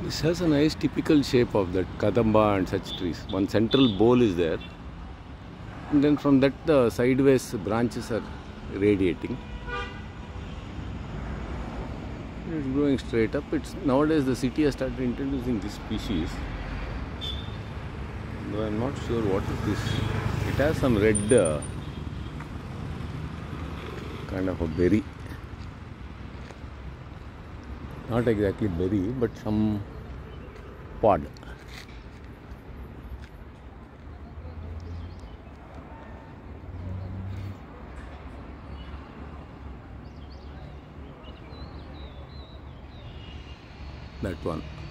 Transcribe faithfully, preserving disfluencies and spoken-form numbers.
This has a nice typical shape of that kadamba and such trees. One central bowl is there, and then from that the sideways branches are radiating. It's growing straight up. It's nowadays the city has started introducing this species. Though I'm not sure what it is. It has some red uh, kind of a berry. Not exactly berry, but some pod. That one.